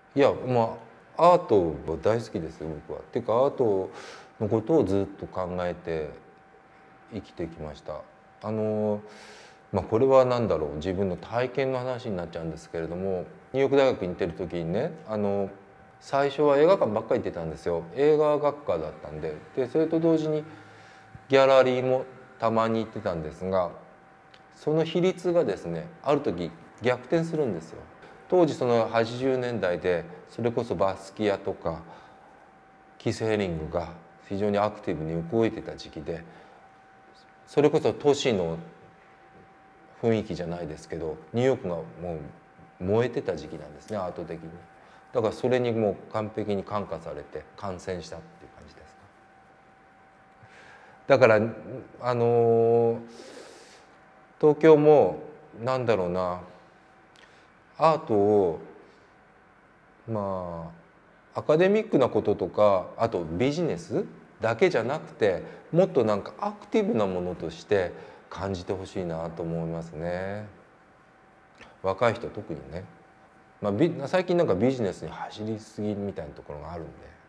いやまあアートは大好きですよ僕は。っていうかアートのことをずっと考えて生きてきました。これは何だろう、自分の体験の話になっちゃうんですけれども、ニューヨーク大学に行ってる時にね、最初は映画館ばっかり行ってたんですよ。映画学科だったんで。それと同時にギャラリーもたまに行ってたんですが、その比率がですねある時逆転するんですよ。当時その80年代でそれこそバスキアとかキース・ヘリングが非常にアクティブに動いてた時期で、それこそ都市の雰囲気じゃないですけどニューヨークがもう燃えてた時期なんですね、アート的に。だからそれにもう完璧に感化されて感染したっていう感じですか。だから東京もなんだろうな、アートをアカデミックなこととかあとビジネスだけじゃなくてもっとなんかアクティブなものとして感じてほしいなと思いますね。若い人特にね、最近なんかビジネスに走りすぎみたいなところがあるんで。